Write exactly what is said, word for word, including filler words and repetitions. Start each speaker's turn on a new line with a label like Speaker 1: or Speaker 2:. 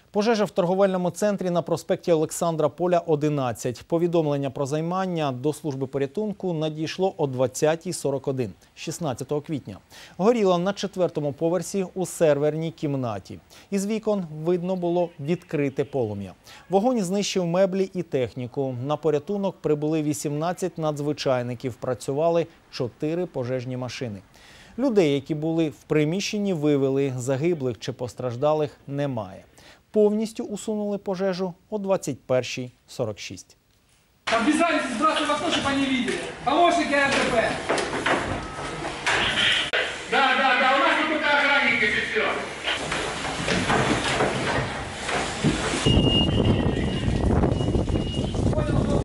Speaker 1: Пожежа в торговельному центрі на проспекті Олександра Поля, одинадцять. Повідомлення про займання до служби порятунку надійшло о двадцятій сорок один, шістнадцятого квітня. Горіло на четвертому поверсі у серверній кімнаті. Із вікон видно було відкрите полум'я. Вогонь знищив меблі і техніку. На порятунок прибули вісімнадцять надзвичайників, працювали чотири пожежні машини. Людей, які були в приміщенні, вивели, загиблих чи постраждалих немає. Повністю усунули пожежу о двадцять першій сорок шість.
Speaker 2: Обязались сбрасывать в окно, чтобы они видели. Помощники РТП.